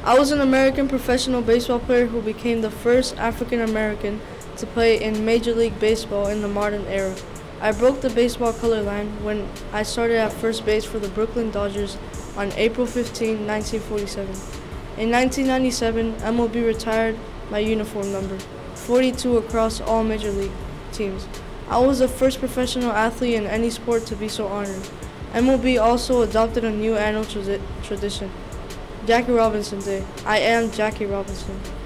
I was an American professional baseball player who became the first African American to play in Major League Baseball in the modern era. I broke the baseball color line when I started at first base for the Brooklyn Dodgers on April 15, 1947. In 1997, MLB retired my uniform number, 42 across all Major League teams. I was the first professional athlete in any sport to be so honored. MLB also adopted a new annual tradition, Jackie Robinson Day. I am Jackie Robinson.